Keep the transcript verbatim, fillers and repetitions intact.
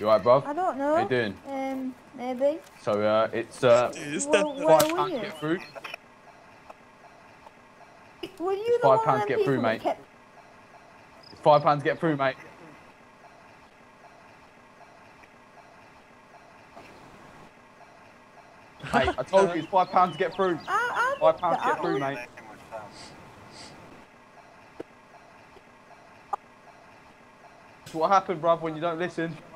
You alright, bruv? I don't know. How you doing? Um, maybe. So, uh, it's, uh, Well, where five were pounds you? to get through. Were you It's the five one pounds of to them get through, people that mate. kept... It's five pounds to get through, mate. Mate, I told you it's five pounds to get through. I, I Five pounds to I, get through, mate. That's what happened, bruv, when you don't listen.